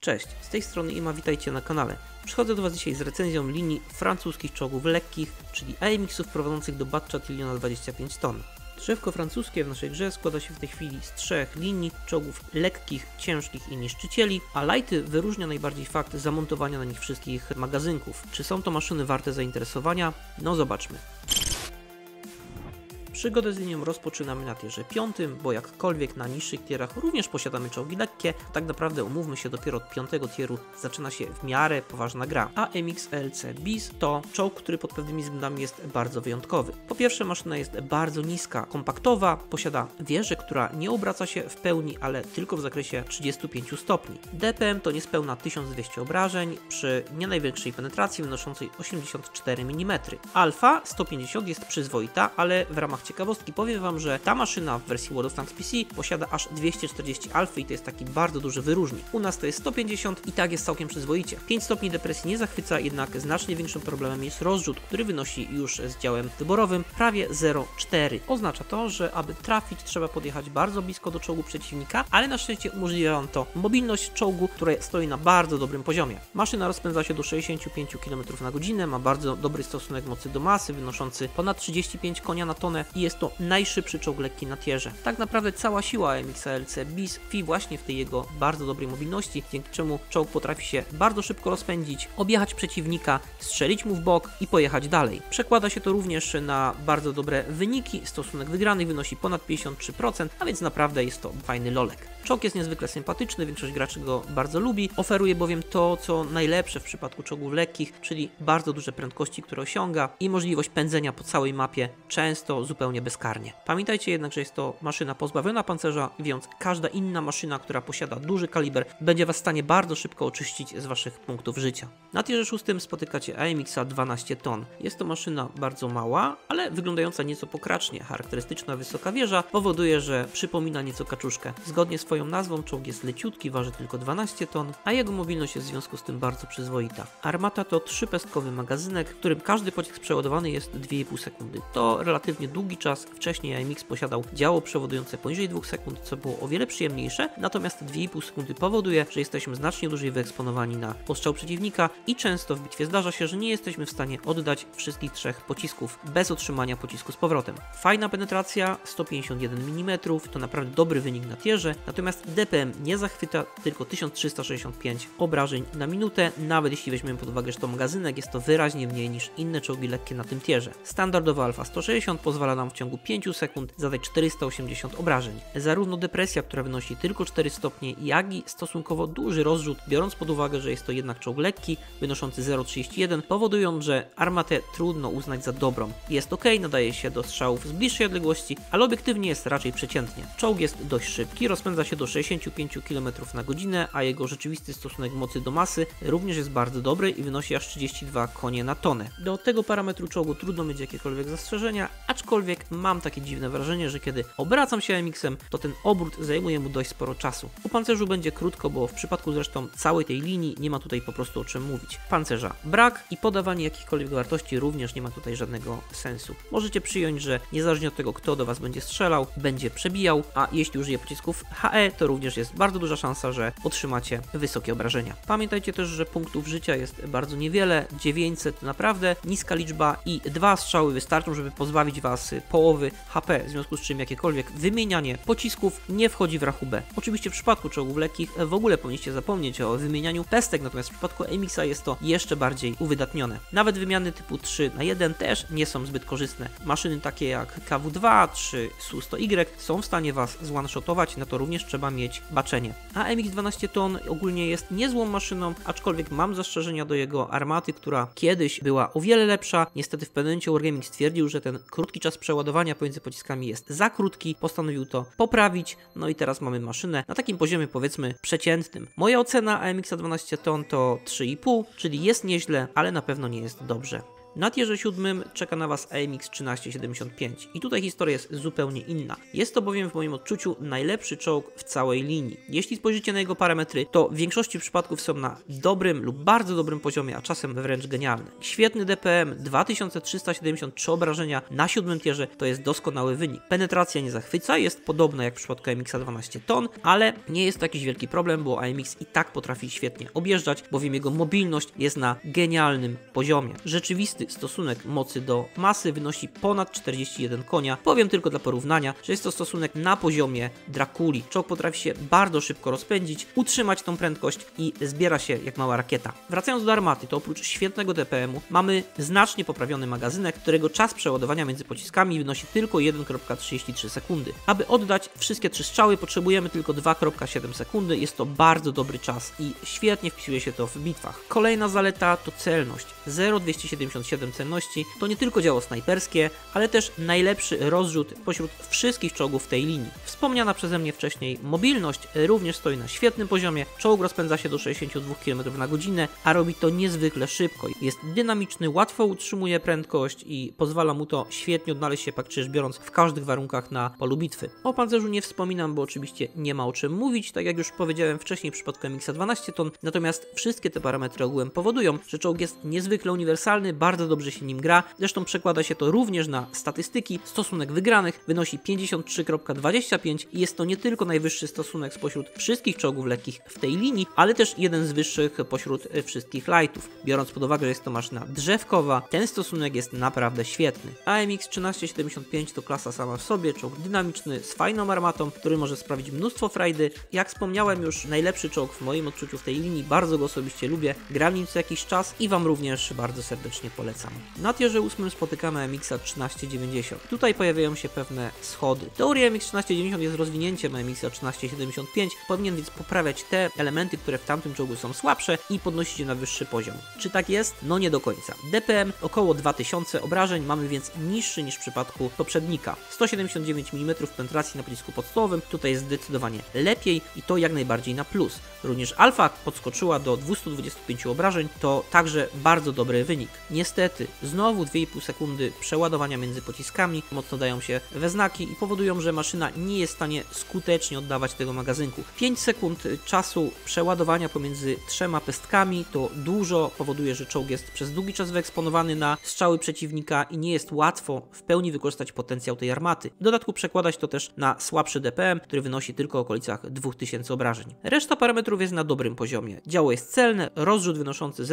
Cześć, z tej strony Ima, witajcie na kanale. Przychodzę do Was dzisiaj z recenzją linii francuskich czołgów lekkich, czyli AMX-ów prowadzących do Batcha Tiliona 25 ton. Drzewko francuskie w naszej grze składa się w tej chwili z 3 linii czołgów lekkich, ciężkich i niszczycieli, a lighty wyróżnia najbardziej fakt zamontowania na nich wszystkich magazynków. Czy są to maszyny warte zainteresowania? No zobaczmy. Przygodę z linią rozpoczynamy na tierze 5, bo jakkolwiek na niższych tierach również posiadamy czołgi lekkie, tak naprawdę umówmy się, dopiero od 5 tieru zaczyna się w miarę poważna gra. AMX LC BIS to czołg, który pod pewnymi względami jest bardzo wyjątkowy. Po pierwsze, maszyna jest bardzo niska, kompaktowa, posiada wieżę, która nie obraca się w pełni, ale tylko w zakresie 35 stopni. DPM to niespełna 1200 obrażeń przy nie największej penetracji wynoszącej 84 mm. Alfa 150 jest przyzwoita, ale w ramach ciekawostki powiem Wam, że ta maszyna w wersji World of Tanks PC posiada aż 240 alfy i to jest taki bardzo duży wyróżnik. U nas to jest 150 i tak jest całkiem przyzwoicie. 5 stopni depresji nie zachwyca, jednak znacznie większym problemem jest rozrzut, który wynosi już z działem wyborowym prawie 0,4. Oznacza to, że aby trafić, trzeba podjechać bardzo blisko do czołgu przeciwnika, ale na szczęście umożliwia Wam to mobilność czołgu, które stoi na bardzo dobrym poziomie. Maszyna rozpędza się do 65 km na godzinę, ma bardzo dobry stosunek mocy do masy, wynoszący ponad 35 konia na tonę i jest to najszybszy czołg lekki na tierze. Tak naprawdę cała siła AMX LC BIS tkwi właśnie w tej jego bardzo dobrej mobilności, dzięki czemu czołg potrafi się bardzo szybko rozpędzić, objechać przeciwnika, strzelić mu w bok i pojechać dalej. Przekłada się to również na bardzo dobre wyniki, stosunek wygranych wynosi ponad 53%, a więc naprawdę jest to fajny lolek. Czołg jest niezwykle sympatyczny, większość graczy go bardzo lubi, oferuje bowiem to, co najlepsze w przypadku czołgów lekkich, czyli bardzo duże prędkości, które osiąga i możliwość pędzenia po całej mapie, często zupełnie bezkarnie. Pamiętajcie jednak, że jest to maszyna pozbawiona pancerza, więc każda inna maszyna, która posiada duży kaliber, będzie Was w stanie bardzo szybko oczyścić z Waszych punktów życia. Na tierze 6 spotykacie AMX-a 12 ton. Jest to maszyna bardzo mała, ale wyglądająca nieco pokracznie. Charakterystyczna wysoka wieża powoduje, że przypomina nieco kaczuszkę. Zgodnie z swoją nazwą czołg jest leciutki, waży tylko 12 ton, a jego mobilność jest w związku z tym bardzo przyzwoita. Armata to 3-pestkowy magazynek, w którym każdy pocisk przeładowany jest 2,5 sekundy. To relatywnie długi czas. Wcześniej AMX posiadał działo przeładujące poniżej 2 sekund, co było o wiele przyjemniejsze, natomiast 2,5 sekundy powoduje, że jesteśmy znacznie dłużej wyeksponowani na postrzał przeciwnika i często w bitwie zdarza się, że nie jesteśmy w stanie oddać wszystkich 3 pocisków bez otrzymania pocisku z powrotem. Fajna penetracja, 151 mm, to naprawdę dobry wynik na tierze, natomiast DPM nie zachwyta, tylko 1365 obrażeń na minutę, nawet jeśli weźmiemy pod uwagę, że to magazynek, jest to wyraźnie mniej niż inne czołgi lekkie na tym tierze. Standardowa Alfa 160 pozwala nam w ciągu 5 sekund zadać 480 obrażeń. Zarówno depresja, która wynosi tylko 4 stopnie, jak i stosunkowo duży rozrzut, biorąc pod uwagę, że jest to jednak czołg lekki, wynoszący 0,31, powodują, że armatę trudno uznać za dobrą. Jest ok, nadaje się do strzałów z bliższej odległości, ale obiektywnie jest raczej przeciętnie. Czołg jest dość szybki, rozpędza się do 65 km na godzinę, a jego rzeczywisty stosunek mocy do masy również jest bardzo dobry i wynosi aż 32 konie na tonę. Do tego parametru czołgu trudno mieć jakiekolwiek zastrzeżenia, aczkolwiek mam takie dziwne wrażenie, że kiedy obracam się AMX-em, to ten obrót zajmuje mu dość sporo czasu. U pancerzu będzie krótko, bo w przypadku zresztą całej tej linii nie ma tutaj po prostu o czym mówić. Pancerza brak i podawanie jakichkolwiek wartości również nie ma tutaj żadnego sensu. Możecie przyjąć, że niezależnie od tego, kto do Was będzie strzelał, będzie przebijał, a jeśli użyje pocisków HE, to również jest bardzo duża szansa, że otrzymacie wysokie obrażenia. Pamiętajcie też, że punktów życia jest bardzo niewiele, 900 to naprawdę niska liczba i 2 strzały wystarczą, żeby pozbawić Was połowy HP, w związku z czym jakiekolwiek wymienianie pocisków nie wchodzi w rachubę. Oczywiście w przypadku czołgów lekkich w ogóle powinniście zapomnieć o wymienianiu pestek, natomiast w przypadku AMX-a jest to jeszcze bardziej uwydatnione. Nawet wymiany typu 3×1 też nie są zbyt korzystne. Maszyny takie jak KW2 czy Su-100Y są w stanie Was zone-shotować, na to również trzeba mieć baczenie. AMX 12 ton ogólnie jest niezłą maszyną, aczkolwiek mam zastrzeżenia do jego armaty, która kiedyś była o wiele lepsza. Niestety w pewnym momencie Wargaming stwierdził, że ten krótki czas przeładowania pomiędzy pociskami jest za krótki, postanowił to poprawić, no i teraz mamy maszynę na takim poziomie, powiedzmy, przeciętnym. Moja ocena AMX 12 ton to 3,5, czyli jest nieźle, ale na pewno nie jest dobrze. Na tierze 7 czeka na Was AMX 1375 i tutaj historia jest zupełnie inna. Jest to bowiem w moim odczuciu najlepszy czołg w całej linii. Jeśli spojrzycie na jego parametry, to w większości przypadków są na dobrym lub bardzo dobrym poziomie, a czasem wręcz genialne. Świetny DPM, 2373 obrażenia na 7 tierze to jest doskonały wynik. Penetracja nie zachwyca, jest podobna jak w przypadku AMX-a 12 ton, ale nie jest to jakiś wielki problem, bo AMX i tak potrafi świetnie objeżdżać, bowiem jego mobilność jest na genialnym poziomie. Rzeczywisty stosunek mocy do masy wynosi ponad 41 konia. Powiem tylko dla porównania, że jest to stosunek na poziomie Drakuli. Czołg potrafi się bardzo szybko rozpędzić, utrzymać tą prędkość i zbiera się jak mała rakieta. Wracając do armaty, to oprócz świetnego DPM-u mamy znacznie poprawiony magazynek, którego czas przeładowania między pociskami wynosi tylko 1,33 sekundy. Aby oddać wszystkie 3 strzały potrzebujemy tylko 2,7 sekundy. Jest to bardzo dobry czas i świetnie wpisuje się to w bitwach. Kolejna zaleta to celność. 0,277 celności to nie tylko działo snajperskie, ale też najlepszy rozrzut pośród wszystkich czołgów w tej linii. Wspomniana przeze mnie wcześniej mobilność również stoi na świetnym poziomie. Czołg rozpędza się do 62 km na godzinę, a robi to niezwykle szybko. Jest dynamiczny, łatwo utrzymuje prędkość i pozwala mu to świetnie odnaleźć się, praktycznie rzecz biorąc, w każdych warunkach na polu bitwy. O pancerzu nie wspominam, bo oczywiście nie ma o czym mówić, tak jak już powiedziałem wcześniej w przypadku MX-a 12 ton, natomiast wszystkie te parametry ogółem powodują, że czołg jest niezwykle uniwersalny, bardzo dobrze się nim gra, zresztą przekłada się to również na statystyki. Stosunek wygranych wynosi 53,25 i jest to nie tylko najwyższy stosunek spośród wszystkich czołgów lekkich w tej linii, ale też jeden z wyższych pośród wszystkich lightów. Biorąc pod uwagę, że jest to maszyna drzewkowa, ten stosunek jest naprawdę świetny. AMX 1375 to klasa sama w sobie, czołg dynamiczny z fajną armatą, który może sprawić mnóstwo frajdy. Jak wspomniałem już, najlepszy czołg w moim odczuciu w tej linii, bardzo go osobiście lubię, gram nim co jakiś czas i Wam również bardzo serdecznie polecam. Na tierze 8 spotykamy AMX-a 1390. Tutaj pojawiają się pewne schody. Teoria MX 1390 jest rozwinięciem AMX-a 1375, powinien więc poprawiać te elementy, które w tamtym czołgu są słabsze i podnosić je na wyższy poziom. Czy tak jest? No nie do końca. DPM około 2000 obrażeń, mamy więc niższy niż w przypadku poprzednika. 179 mm penetracji na pocisku podstawowym, tutaj jest zdecydowanie lepiej i to jak najbardziej na plus. Również alfa podskoczyła do 225 obrażeń, to także bardzo dobry wynik. Niestety, znowu 2,5 sekundy przeładowania między pociskami mocno dają się we znaki i powodują, że maszyna nie jest w stanie skutecznie oddawać tego magazynku. 5 sekund czasu przeładowania pomiędzy 3 pestkami to dużo, powoduje, że czołg jest przez długi czas wyeksponowany na strzały przeciwnika i nie jest łatwo w pełni wykorzystać potencjał tej armaty. W dodatku przekładać to też na słabszy DPM, który wynosi tylko w okolicach 2000 obrażeń. Reszta parametrów jest na dobrym poziomie. Działo jest celne, rozrzut wynoszący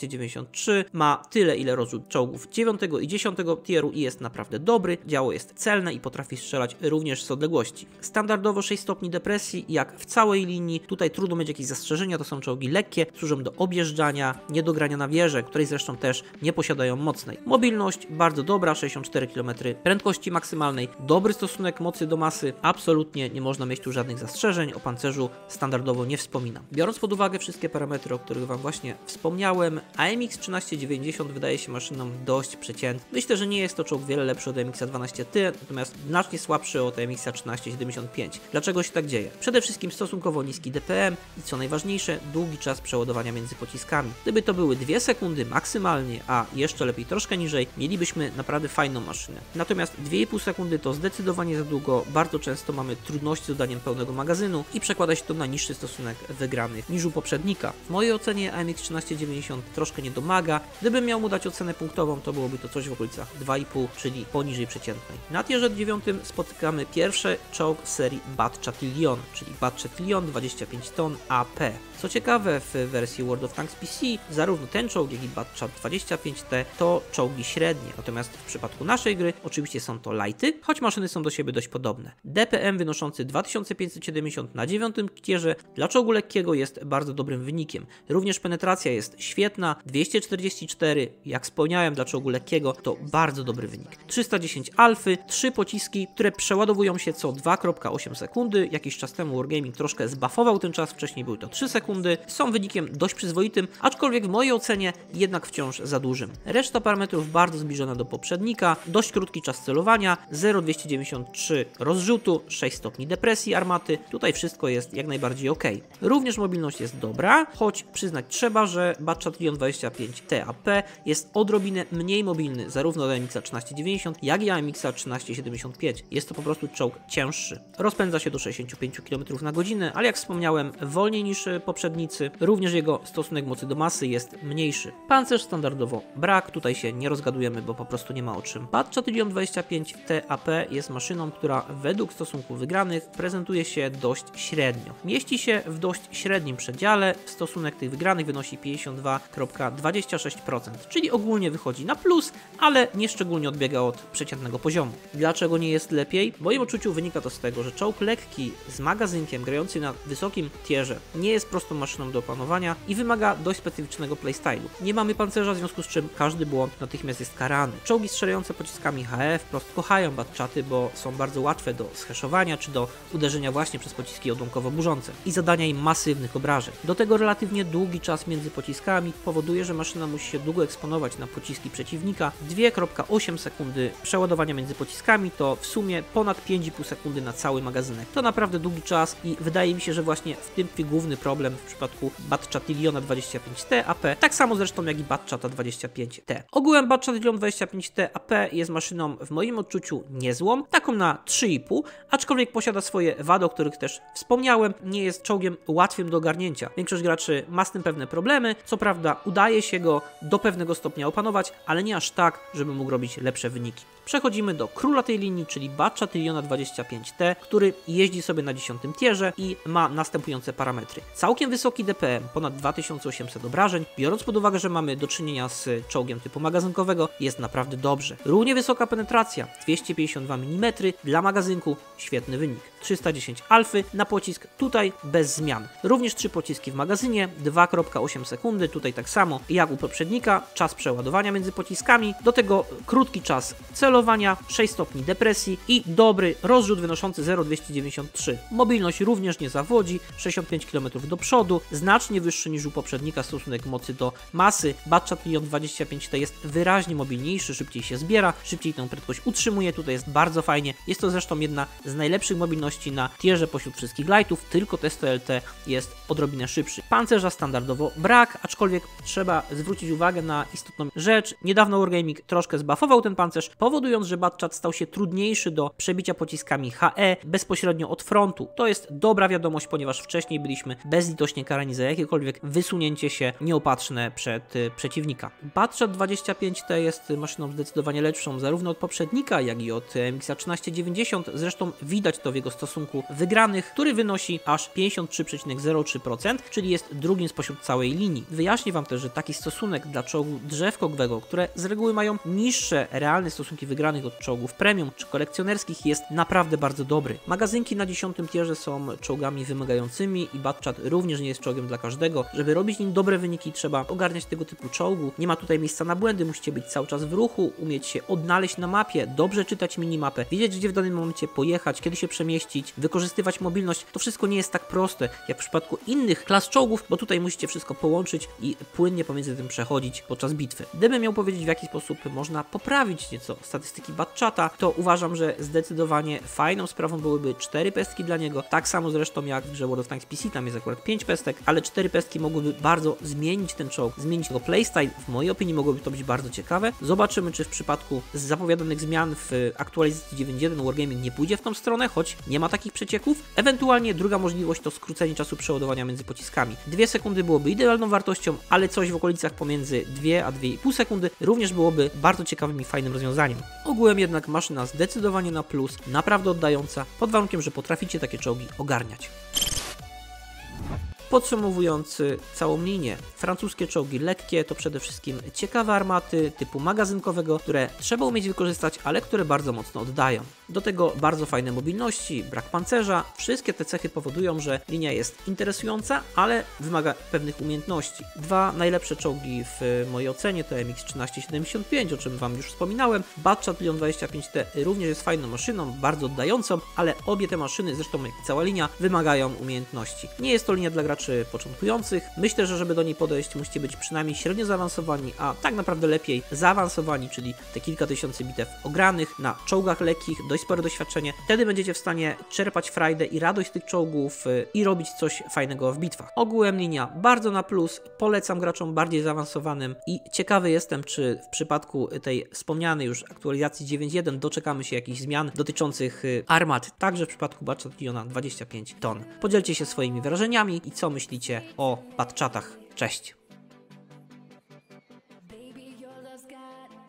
0,293 ma tyle, ile rozrzut czołgów 9 i 10 tieru i jest naprawdę dobry. Działo jest celne i potrafi strzelać również z odległości. Standardowo 6 stopni depresji, jak w całej linii. Tutaj trudno mieć jakieś zastrzeżenia, to są czołgi lekkie, służą do objeżdżania, nie do grania na wieżę, której zresztą też nie posiadają mocnej. Mobilność bardzo dobra, 64 km prędkości maksymalnej, dobry stosunek mocy do masy, absolutnie nie można mieć tu żadnych zastrzeżeń, o pancerzu standardowo nie wspominam. Biorąc pod uwagę wszystkie parametry, o których Wam właśnie wspomniałem, AMX 1390 wydaje się maszyną dość przeciętną. Myślę, że nie jest to czołg wiele lepszy od AMX-a 12T, natomiast znacznie słabszy od AMX-a 1375. Dlaczego się tak dzieje? Przede wszystkim stosunkowo niski DPM i co najważniejsze, długi czas przeładowania między pociskami. Gdyby to były 2 sekundy maksymalnie, a jeszcze lepiej troszkę niżej, mielibyśmy naprawdę fajną maszynę. Natomiast 2,5 sekundy to zdecydowanie za długo, bardzo często mamy trudności z dodaniem pełnego magazynu i przekłada się to na niższy stosunek wygranych niż u poprzednika. W mojej ocenie AMX 1390 troszkę nie domaga. Gdybym miał mu dać ocenę punktową, to byłoby to coś w okolicach 2,5, czyli poniżej przeciętnej. Na tierze 9 spotykamy pierwszy czołg z serii Bat Chatillon, czyli Bat Chatillon 25 ton AP. Co ciekawe, w wersji World of Tanks PC zarówno ten czołg, jak i Bat Chat 25T to czołgi średnie, natomiast w przypadku naszej gry oczywiście są to lighty, choć maszyny są do siebie dość podobne. DPM wynoszący 2570 na 9 tierze dla czołgu lekkiego jest bardzo dobrym wynikiem. Również penetracja jest świetna, 244, jak wspomniałem, dla czołgu lekkiego to bardzo dobry wynik. 310 alfy, 3 pociski, które przeładowują się co 2,8 sekundy. Jakiś czas temu Wargaming troszkę zbuffował ten czas, wcześniej były to 3 sekundy. Są wynikiem dość przyzwoitym, aczkolwiek w mojej ocenie jednak wciąż za dużym. Reszta parametrów bardzo zbliżona do poprzednika, dość krótki czas celowania, 0,293 rozrzutu, 6 stopni depresji armaty, tutaj wszystko jest jak najbardziej ok. Również mobilność jest dobra, choć przyznać trzeba, że Bat Chatillon 25 TAP jest odrobinę mniej mobilny zarówno od AMX 1390, jak i AMX 1375. Jest to po prostu czołg cięższy. Rozpędza się do 65 km na godzinę, ale jak wspomniałem, wolniej niż poprzednicy. Również jego stosunek mocy do masy jest mniejszy. Pancerz standardowo brak, tutaj się nie rozgadujemy, bo po prostu nie ma o czym. Batchatilion 25T AP jest maszyną, która według stosunku wygranych prezentuje się dość średnio. Mieści się w dość średnim przedziale, stosunek tych wygranych wynosi 52,26%, czyli ogólnie wychodzi na plus, ale nie szczególnie odbiega od przeciętnego poziomu. Dlaczego nie jest lepiej? W moim odczuciu wynika to z tego, że czołg lekki z magazynkiem grający na wysokim tierze nie jest prostą maszyną do opanowania i wymaga dość specyficznego playstylu. Nie mamy pancerza, w związku z czym każdy błąd natychmiast jest karany. Czołgi strzelające pociskami HE wprost kochają batchaty, bo są bardzo łatwe do zhaszowania czy do uderzenia właśnie przez pociski odłamkowo-burzące i zadania im masywnych obrażeń. Do tego relatywnie długi czas między pociskami powoduje, że maszyna musi się długo eksponować na pociski przeciwnika. 2,8 sekundy przeładowania między pociskami to w sumie ponad 5,5 sekundy na cały magazynek. To naprawdę długi czas i wydaje mi się, że właśnie w tym tkwi główny problem w przypadku Batchatiliona 25T AP, tak samo zresztą jak i Batchata 25T. Ogółem Batchatilion 25T AP jest maszyną w moim odczuciu niezłą, taką na 3,5, aczkolwiek posiada swoje wady, o których też wspomniałem, nie jest czołgiem łatwym do ogarnięcia. Większość graczy ma z tym pewne problemy, co prawda udaje się go do pewnego stopnia opanować, ale nie aż tak, żeby mógł robić lepsze wyniki. Przechodzimy do króla tej linii, czyli Batchatiliona 25T, który jeździ sobie na 10 tierze i ma następujące parametry. Całkiem wysoki DPM, ponad 2800 obrażeń, biorąc pod uwagę, że mamy do czynienia z czołgiem typu magazynkowego, jest naprawdę dobrze. Równie wysoka penetracja, 252 mm, dla magazynku świetny wynik. 310 alfy na pocisk, tutaj bez zmian. Również 3 pociski w magazynie, 2,8 sekundy, tutaj tak samo jak u poprzednika, czas przeładowania między pociskami, do tego krótki czas celowania, 6 stopni depresji i dobry rozrzut wynoszący 0,293. Mobilność również nie zawodzi, 65 km do przodu, znacznie wyższy niż u poprzednika stosunek mocy do masy. Batchatilion 25T jest wyraźnie mobilniejszy, szybciej się zbiera, szybciej tę prędkość utrzymuje, tutaj jest bardzo fajnie. Jest to zresztą jedna z najlepszych mobilności na tierze pośród wszystkich lightów, tylko Testo LT jest odrobinę szybszy. Pancerza standardowo brak, aczkolwiek trzeba zwrócić uwagę na istotną rzecz. Niedawno Wargaming troszkę zbuffował ten pancerz, powodując, że Batchat stał się trudniejszy do przebicia pociskami HE bezpośrednio od frontu. To jest dobra wiadomość, ponieważ wcześniej byliśmy bezlitośnie karani za jakiekolwiek wysunięcie się nieopatrzne przed przeciwnika. Batchat 25T jest maszyną zdecydowanie lepszą zarówno od poprzednika, jak i od MX 1390. Zresztą widać to w jego stosunku wygranych, który wynosi aż 53,03%, czyli jest drugim spośród całej linii. Wyjaśnię Wam też, że taki stosunek dla czołgu drzewkowego, które z reguły mają niższe realne stosunki wygranych od czołgów premium czy kolekcjonerskich, jest naprawdę bardzo dobry. Magazynki na 10 tierze są czołgami wymagającymi i Batchat również nie jest czołgiem dla każdego. Żeby robić nim dobre wyniki, trzeba ogarniać tego typu czołgu. Nie ma tutaj miejsca na błędy, musicie być cały czas w ruchu, umieć się odnaleźć na mapie, dobrze czytać minimapę, wiedzieć, gdzie w danym momencie pojechać, kiedy się przemieścić, wykorzystywać mobilność. To wszystko nie jest tak proste jak w przypadku innych klas czołgów, bo tutaj musicie wszystko połączyć i płynnie pomiędzy tym przechodzić podczas bitwy. Gdybym miał powiedzieć, w jaki sposób można poprawić nieco statystyki Batchata, to uważam, że zdecydowanie fajną sprawą byłyby 4 pestki dla niego, tak samo zresztą jak w grze World of Tanks PC, tam jest akurat 5 pestek, ale 4 pestki mogłyby bardzo zmienić ten czołg, zmienić jego playstyle. W mojej opinii mogłoby to być bardzo ciekawe. Zobaczymy, czy w przypadku zapowiadanych zmian w aktualizacji 9.1 Wargaming nie pójdzie w tą stronę, choć nie ma takich przecieków. Ewentualnie druga możliwość to skrócenie czasu przeładowania między pociskami. 2 sekundy byłoby idealną wartością, ale coś w okolicach pomiędzy 2 a 2,5 sekundy również byłoby bardzo ciekawym i fajnym rozwiązaniem. Ogółem jednak maszyna zdecydowanie na plus, naprawdę oddająca, pod warunkiem, że potraficie takie czołgi ogarniać. Podsumowując całą linię, francuskie czołgi lekkie to przede wszystkim ciekawe armaty typu magazynkowego, które trzeba umieć wykorzystać, ale które bardzo mocno oddają. Do tego bardzo fajne mobilności, brak pancerza. Wszystkie te cechy powodują, że linia jest interesująca, ale wymaga pewnych umiejętności. 2 najlepsze czołgi w mojej ocenie to MX 1375, o czym Wam już wspominałem. Batchatilion 25T również jest fajną maszyną, bardzo oddającą, ale obie te maszyny, zresztą jak cała linia, wymagają umiejętności. Nie jest to linia dla graczy graczy początkujących. Myślę, że żeby do niej podejść, musicie być przynajmniej średnio zaawansowani, a tak naprawdę lepiej zaawansowani, czyli te kilka tysięcy bitew ogranych na czołgach lekkich, dość spore doświadczenie. Wtedy będziecie w stanie czerpać frajdę i radość z tych czołgów i robić coś fajnego w bitwach. Ogółem linia bardzo na plus, polecam graczom bardziej zaawansowanym i ciekawy jestem, czy w przypadku tej wspomnianej już aktualizacji 9.1 doczekamy się jakichś zmian dotyczących armat, także w przypadku Batchationa 25 ton. Podzielcie się swoimi wrażeniami i co myślicie o batchatach. Cześć!